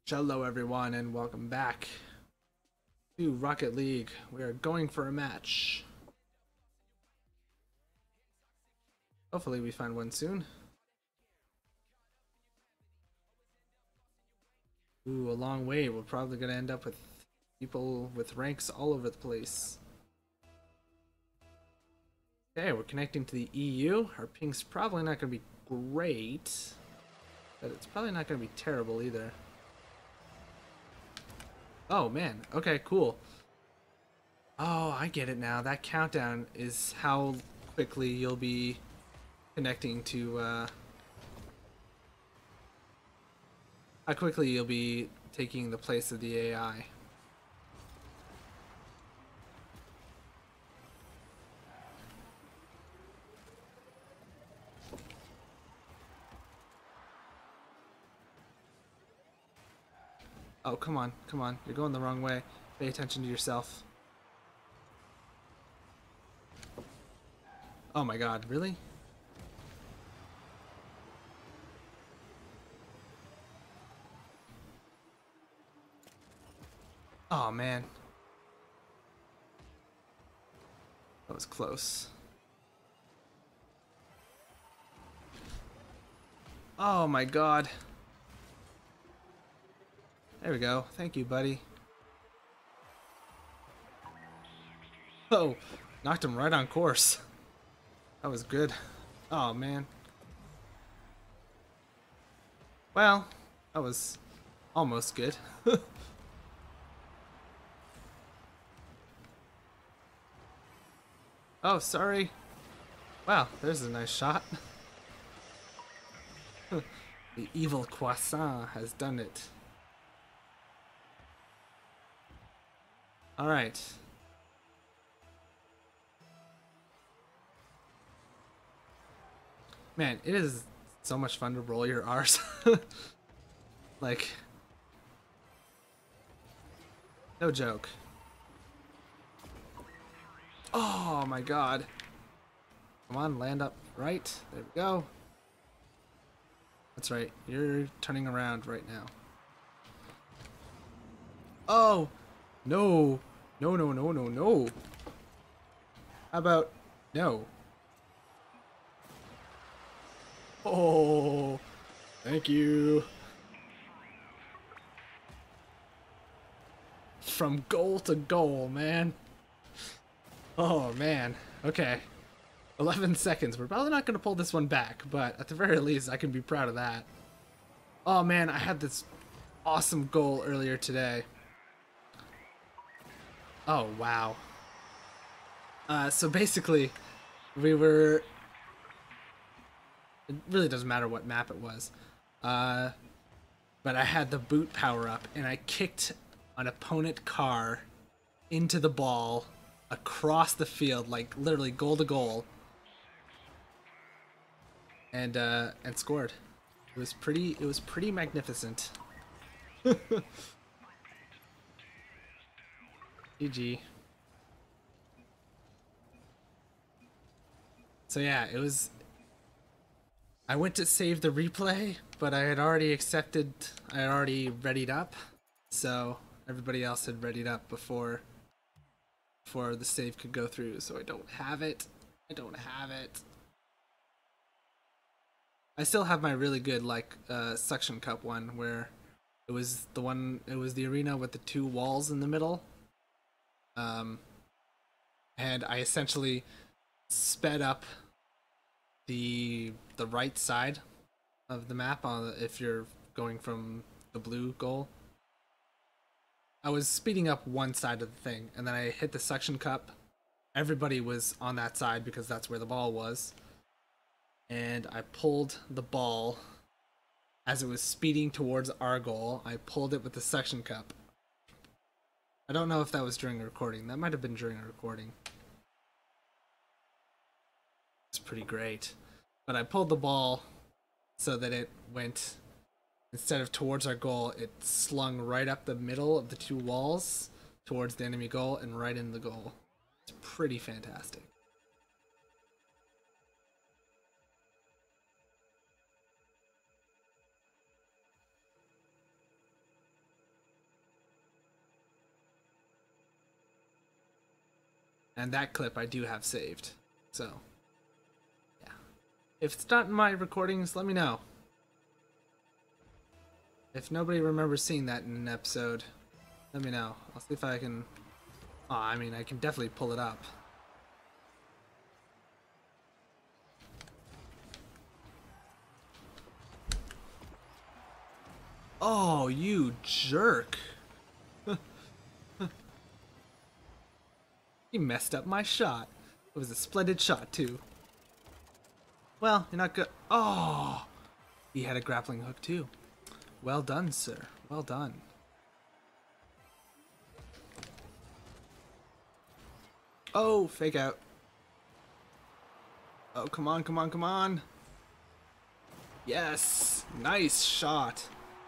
Hello everyone and welcome back to Rocket League. We are going for a match. Hopefully we find one soon. Ooh, a long wait. We're probably going to end up with people with ranks all over the place. Okay, we're connecting to the EU. Our ping's probably not going to be great, but it's probably not going to be terrible either. Oh man, okay, cool. Oh, I get it now. That countdown is how quickly you'll be connecting to, how quickly you'll be taking the place of the AI. Oh, come on, come on. You're going the wrong way. Pay attention to yourself. Oh my god, really? Oh man. That was close. Oh my god. There we go. Thank you, buddy. Oh, knocked him right on course. That was good. Oh man. Well, that was almost good. Oh, sorry. Wow, there's a nice shot. The evil croissant has done it. Alright. Man, it is so much fun to roll your R's. Like, no joke. Oh my god. Come on, land up right. There we go. That's right. You're turning around right now. Oh! No! No, no, no, no, no. How about no? Oh! Thank you. From goal to goal, man. Oh, man. Okay. 11 seconds. We're probably not going to pull this one back, but at the very least, I can be proud of that. Oh, man, I had this awesome goal earlier today. Oh, wow. So basically, we were... It really doesn't matter what map it was. But I had the boot power up, and I kicked an opponent car into the ball across the field, like literally goal to goal, and scored. It was pretty magnificent. GG. So yeah, it was. I went to save the replay, but I had already accepted. I had already readied up, so everybody else had readied up before the save could go through. So I don't have it. I don't have it. I still have my really good like suction cup one where it was the arena with the two walls in the middle. And I essentially sped up the right side of the map if you're going from the blue goal. I was speeding up one side of the thing, and then I hit the suction cup. Everybody was on that side because that's where the ball was. And I pulled the ball as it was speeding towards our goal. I pulled it with the suction cup. I don't know if that was during a recording. That might have been during a recording. It's pretty great. But I pulled the ball so that it went, instead of towards our goal, it slung right up the middle of the two walls towards the enemy goal and right in the goal. It's pretty fantastic. And that clip I do have saved. So, yeah. If it's not in my recordings, let me know. If nobody remembers seeing that in an episode, let me know. I'll see if I can... Oh, I mean, I can definitely pull it up. Oh, you jerk. You messed up my shot. It was a splendid shot, too. Well, you're not good. Oh! He had a grappling hook, too. Well done, sir. Well done. Oh, fake out. Oh, come on, come on, come on. Yes! Nice shot.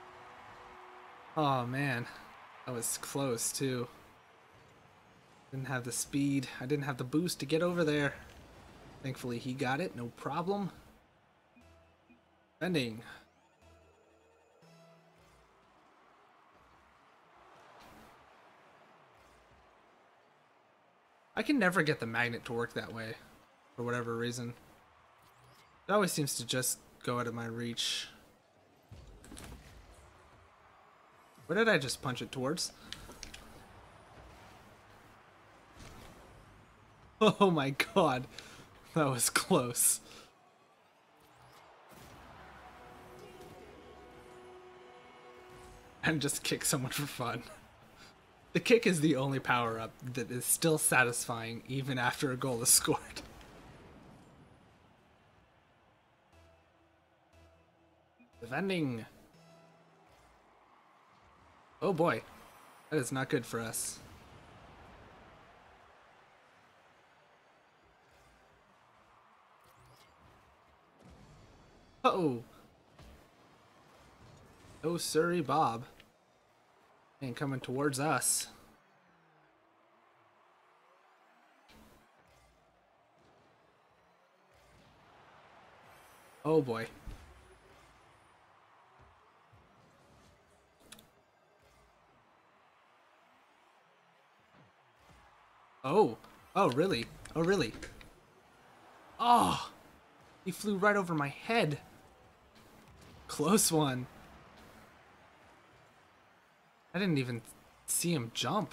Oh, man. That was close, too. Didn't have the speed. I didn't have the boost to get over there. Thankfully, he got it. No problem. Bending. I can never get the magnet to work that way. For whatever reason. It always seems to just go out of my reach. Where did I just punch it towards? Oh my god. That was close. And just kick someone for fun. The kick is the only power-up that is still satisfying even after a goal is scored. Defending. Oh boy. That is not good for us. Uh-oh. Oh, sorry, Bob. Ain't coming towards us. Oh boy. Oh. Oh, really? Oh, really? Oh! He flew right over my head. Close one. I didn't even see him jump.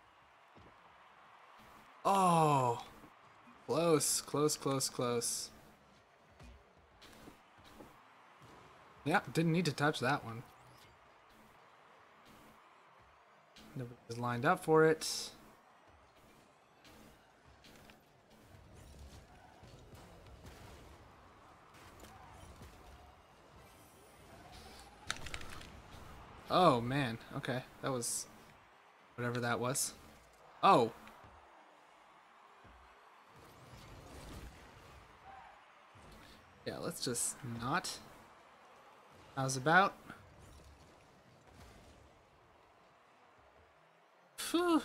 Oh. Close, close, close, close. Yeah, didn't need to touch that one. Nobody was lined up for it. Oh, man. Okay, that was... whatever that was. Oh! Yeah, let's just not. How's about? Phew.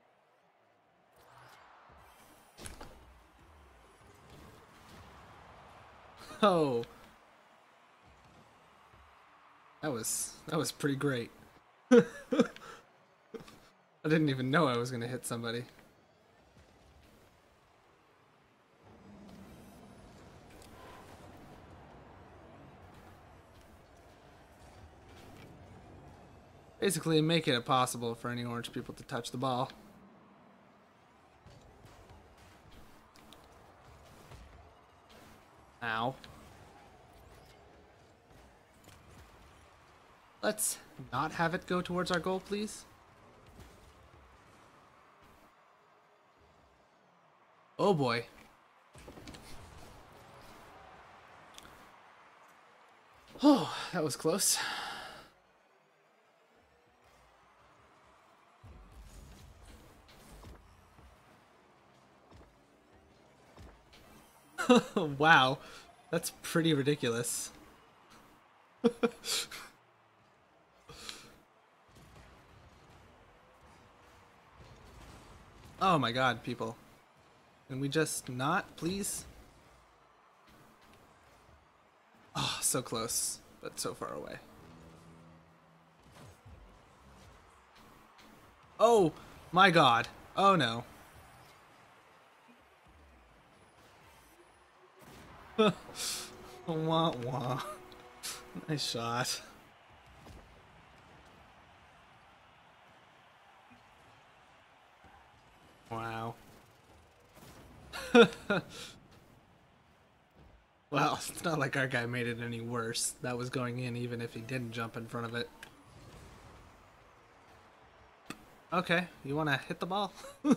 Oh. That was pretty great. I didn't even know I was gonna hit somebody. Basically make it impossible for any orange people to touch the ball. Ow. Let's not have it go towards our goal, please. Oh boy. Oh, that was close. Wow, that's pretty ridiculous. Oh my god, people. Can we just not, please? Oh, so close, but so far away. Oh my god. Oh no. Wah wah. Nice shot. Wow. Well, it's not like our guy made it any worse. That was going in even if he didn't jump in front of it. Okay, you want to hit the ball?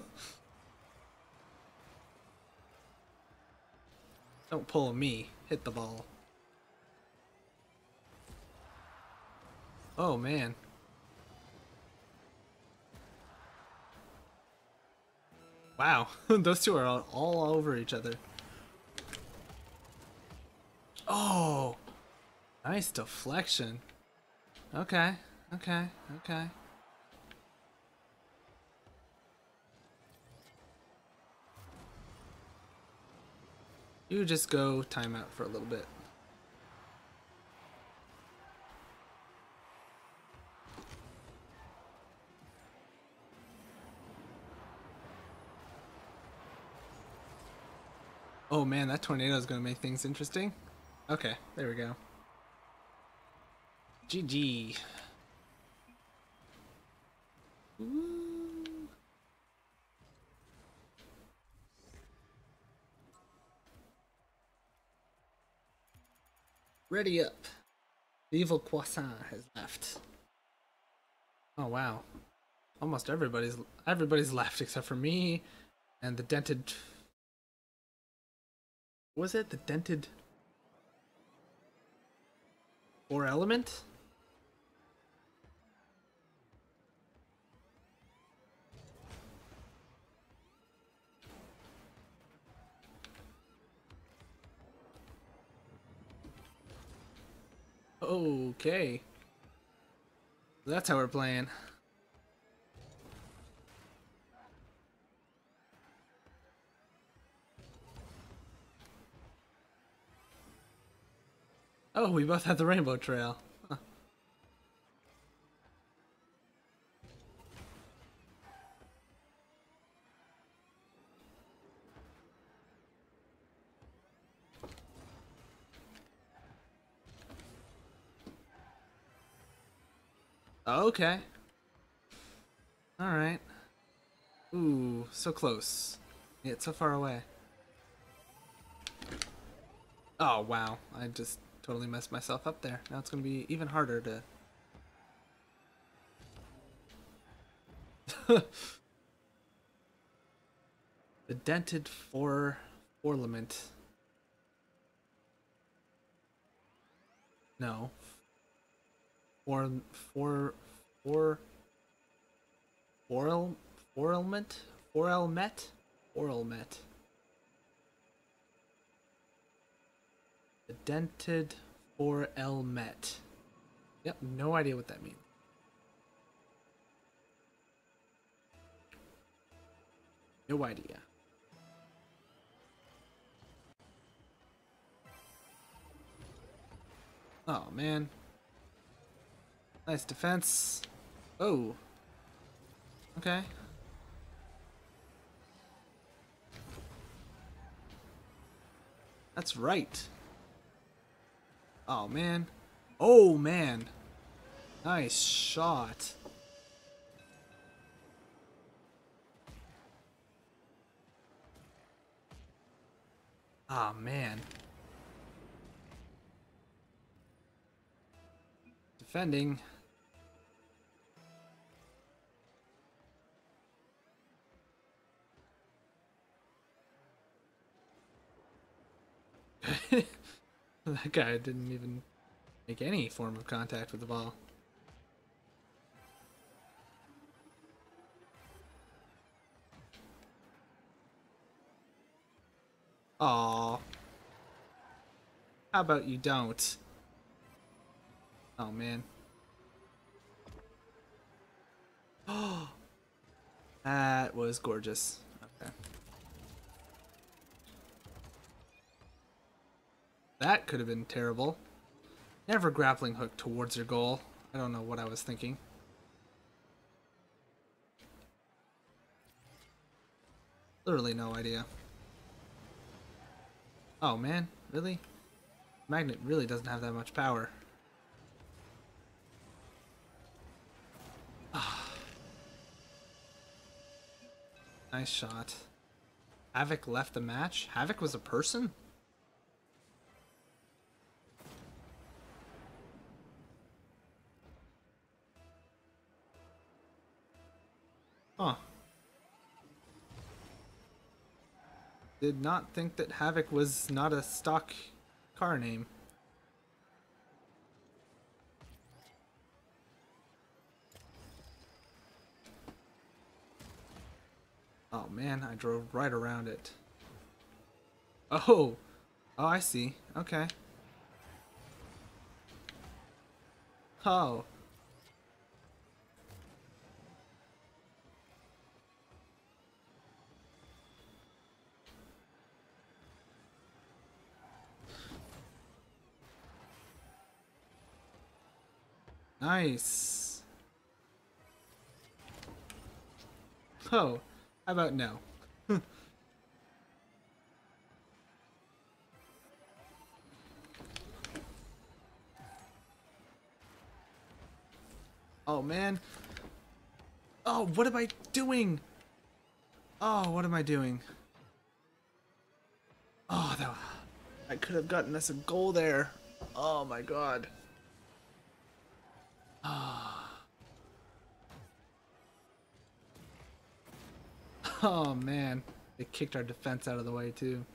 Don't pull me. Hit the ball. Oh, man. Wow. Those two are all over each other. Oh! Nice deflection. Okay. Okay. Okay. You just go timeout for a little bit. Oh man, that tornado is going to make things interesting. Okay, there we go. GG. Ooh. Ready up. The evil croissant has left. Oh wow. Almost everybody's left except for me and the dented. Was it the dented four element? Okay. That's how we're playing. Oh, we both have the rainbow trail. Huh. Okay. Alright. Ooh, so close. Yet so far away. Oh, wow. I just totally messed myself up there. Now it's going to be even harder to... The dented ornament. No. Four, four, four, four, four-element? Four-element? Four-element. The dented four-element. Yep, no idea what that means. No idea. Oh, man. Nice defense. Oh. Okay. That's right. Oh, man. Oh, man. Nice shot. Oh, man. Defending. That guy didn't even make any form of contact with the ball. Aw. How about you don't? Oh, man. Oh, that was gorgeous. Okay. That could have been terrible. Never grappling hook towards your goal. I don't know what I was thinking. Literally no idea. Oh, man. Really? Magnet really doesn't have that much power. Nice shot. Havoc left the match? Havoc was a person? Huh. Did not think that Havoc was not a stock car name. Oh man, I drove right around it. Oh! Oh, I see. Okay. Oh. Nice. Oh, how about no? Oh man. Oh, what am I doing? Oh, what am I doing? Oh, that, I could have gotten us a goal there. Oh my god. Oh man. They kicked our defense out of the way too.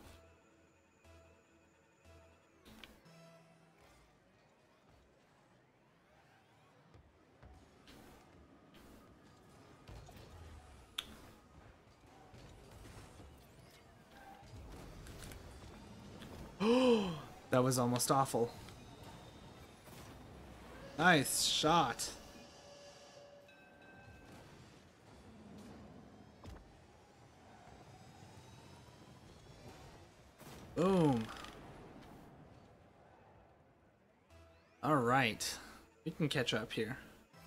That was almost awful. Nice shot. Boom. All right. We can catch up here.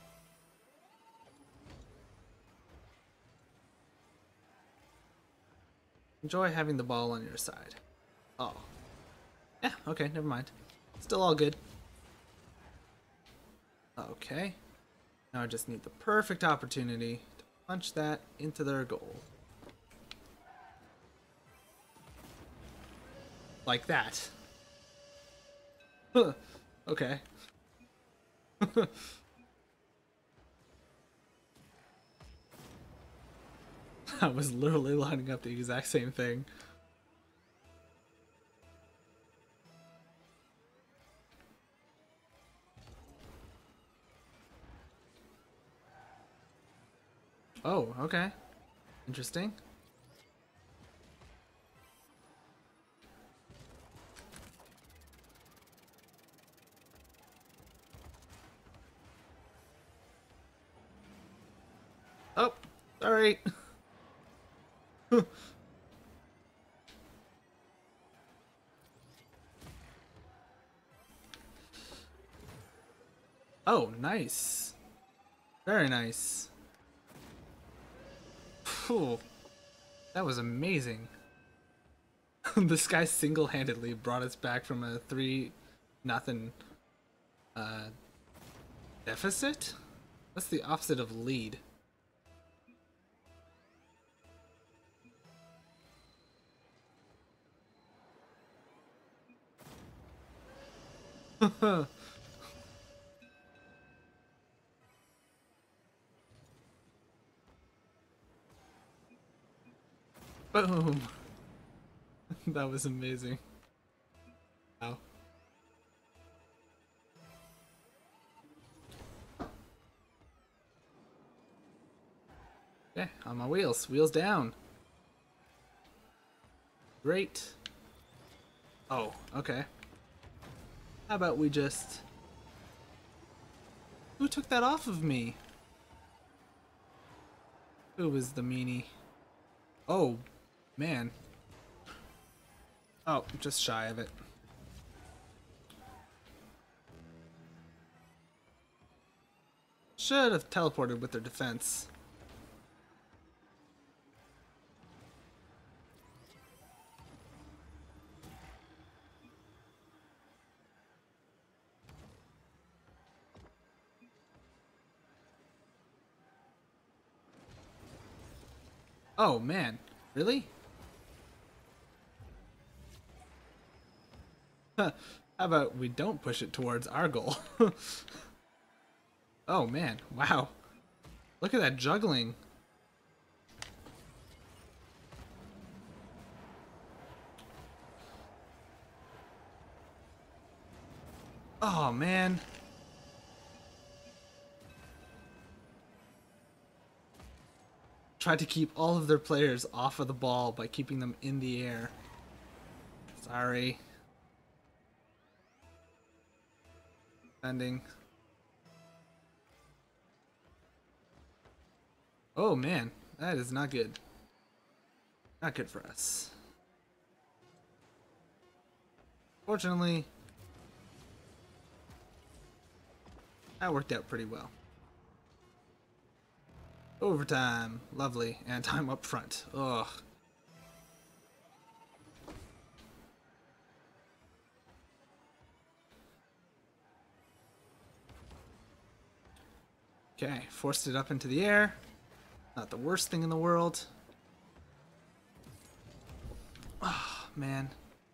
Enjoy having the ball on your side. Oh. Yeah, okay, never mind. Still all good. Okay. Now I just need the perfect opportunity to punch that into their goal. Like that. Huh. Okay. I was literally lining up the exact same thing. Oh, okay. Interesting. Oh, alright. Oh, nice. Very nice. Phew. That was amazing. This guy single-handedly brought us back from a 3-0 deficit? What's the opposite of lead? Boom. That was amazing. Wow. Okay, on my wheels. Wheels down. Great. Oh, okay. How about we just... Who took that off of me? Who was the meanie? Oh, man. Oh, just shy of it. Should have teleported with their defense. Oh, man. Really? How about we don't push it towards our goal? Oh, man. Wow. Look at that juggling. Oh, man. Tried to keep all of their players off of the ball by keeping them in the air. Sorry. Ending. Oh, man. That is not good. Not good for us. Fortunately, that worked out pretty well. Overtime. Lovely. And time up front. Ugh. Okay, forced it up into the air. Not the worst thing in the world. Oh, man.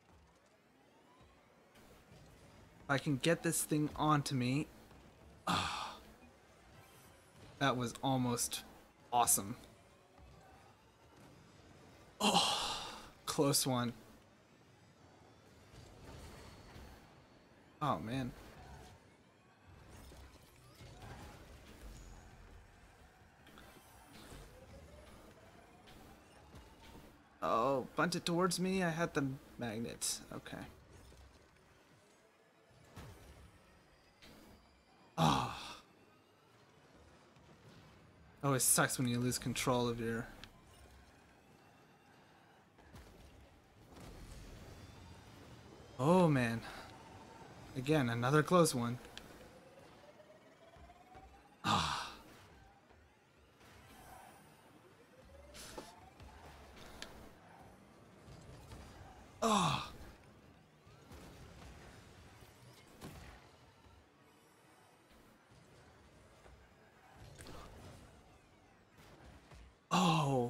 If I can get this thing onto me. Oh, that was almost awesome. Oh, close one. Oh, man. Oh, bunt it towards me. I had the magnet. Okay. Oh. Always sucks when you lose control of your... Oh, man. Again, another close one. Ah. Oh. Oh.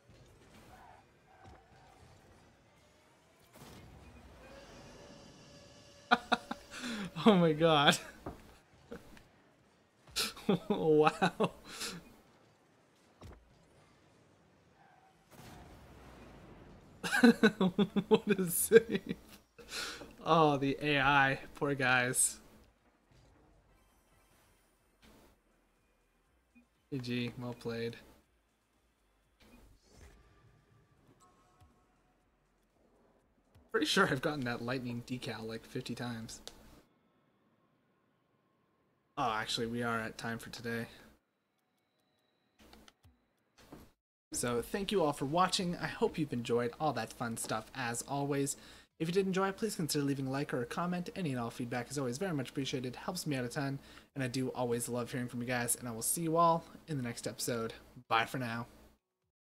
Oh my god. Wow. What a save. Oh, the AI. Poor guys. GG. Well played. Pretty sure I've gotten that lightning decal like 50 times. Oh, actually, we are at time for today. So thank you all for watching. I hope you've enjoyed all that fun stuff as always. If you did enjoy, please consider leaving a like or a comment. Any and all feedback is always very much appreciated, helps me out a ton, and I do always love hearing from you guys, and I will see you all in the next episode. Bye for now.